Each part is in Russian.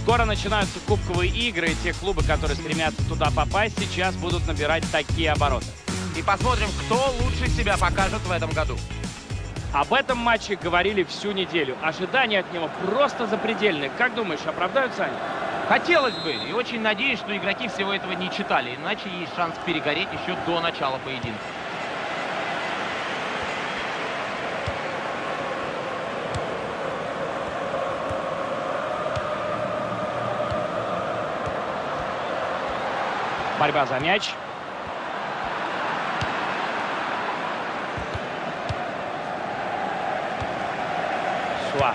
Скоро начинаются кубковые игры, и те клубы, которые стремятся туда попасть, сейчас будут набирать такие обороты. И посмотрим, кто лучше себя покажет в этом году. Об этом матче говорили всю неделю. Ожидания от него просто запредельные. Как думаешь, оправдаются они? Хотелось бы, и очень надеюсь, что игроки всего этого не читали, иначе есть шанс перегореть еще до начала поединка. Борьба за мяч. Суарес.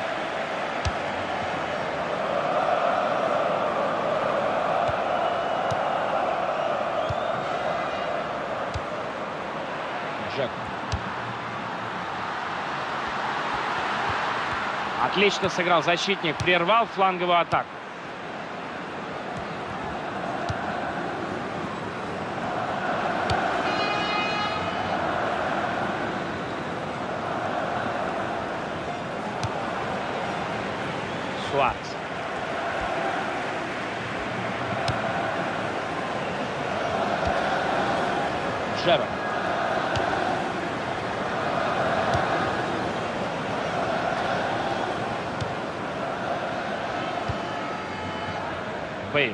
Джек. Отлично сыграл защитник, прервал фланговую атаку. Суарес. Джерард. Бейл.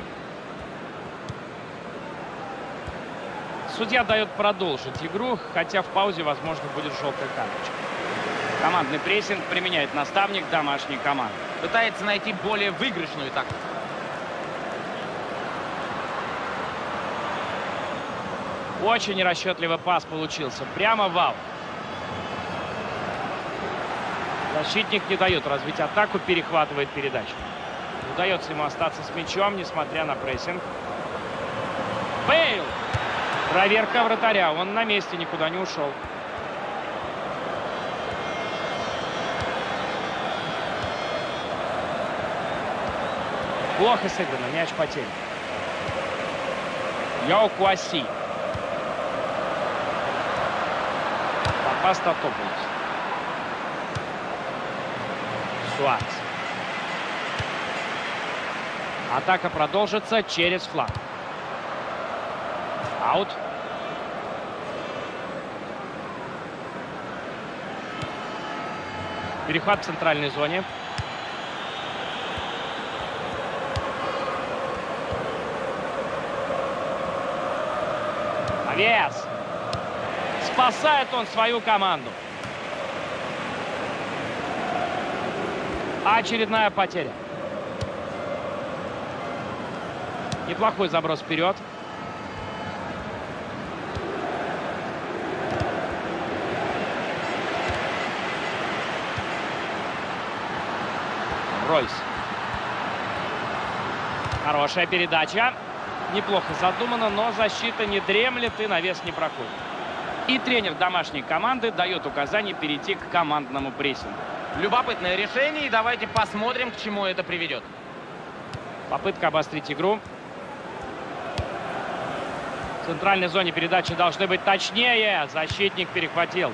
Судья дает продолжить игру, хотя в паузе, возможно, будет желтая карточка. Командный прессинг применяет наставник домашней команды. Пытается найти более выигрышную тактику. Очень расчетливый пас получился. Прямо в аут. Защитник не дает развить атаку, перехватывает передачу. Удается ему остаться с мячом, несмотря на прессинг. Бейл! Проверка вратаря. Он на месте, никуда не ушел. Плохо сыграно, мяч потерян. Яо Куаси. Папастотопoulos. Суарес. Атака продолжится через фланг. Аут. Перехват в центральной зоне. Авес. Спасает он свою команду. Очередная потеря. Неплохой заброс вперед. Ройс. Хорошая передача. Неплохо задумано, но защита не дремлет и навес не проходит. И тренер домашней команды дает указание перейти к командному прессингу. Любопытное решение, и давайте посмотрим, к чему это приведет. Попытка обострить игру. В центральной зоне передачи должны быть точнее. Защитник перехватил.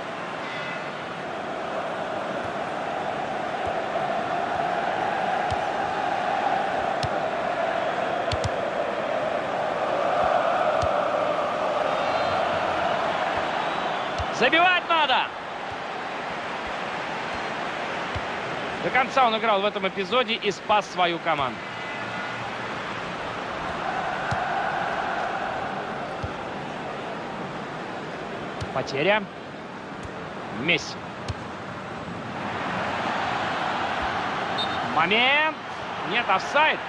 Забивать надо! До конца он играл в этом эпизоде и спас свою команду. Потеря. Месси. Момент. Нет, офсайд.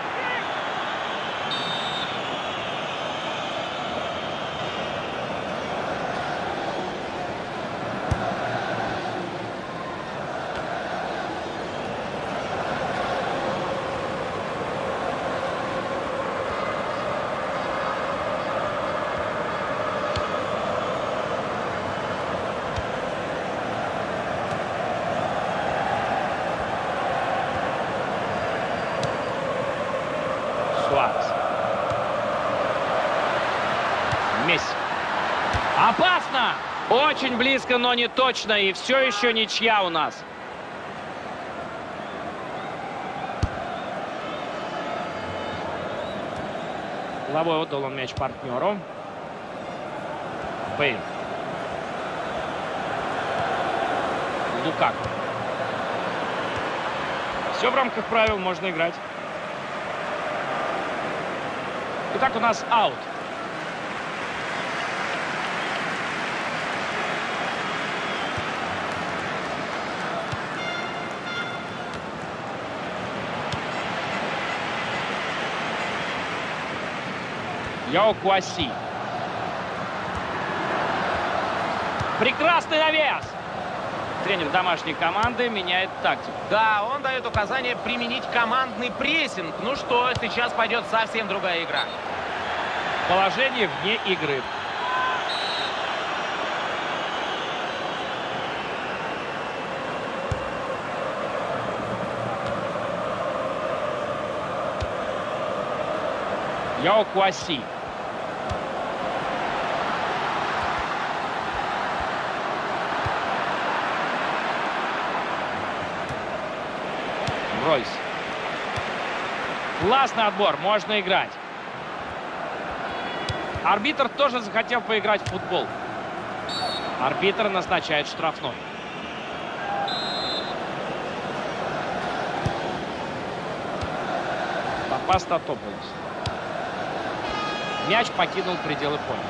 Суарес. Месси. Опасно! Очень близко, но не точно. И все еще ничья у нас. Головой отдал он мяч партнеру. Бейл. Лукаку. Все в рамках правил, можно играть. Итак, у нас аут. Яо Куаси. Прекрасный навес. Тренер домашней команды меняет тактику. Да, он дает указание применить командный прессинг. Ну что, сейчас пойдет совсем другая игра. Положение вне игры. Яо Куаси. Ройс. Классный отбор, можно играть. Арбитр тоже захотел поиграть в футбол. Арбитр назначает штрафной. Папастатопoulos. Мяч покинул пределы поля.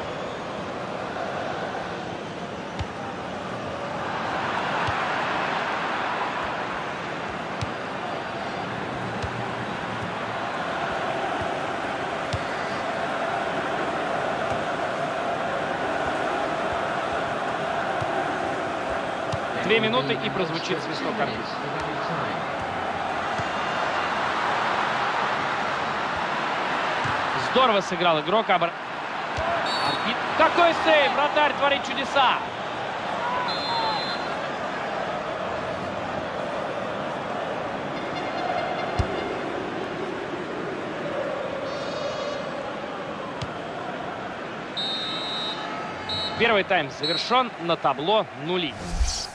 Две минуты и прозвучит свисток арбитра. Здорово сыграл игрок. Какой сейв! Вратарь творит чудеса! Первый тайм завершен, на табло 0.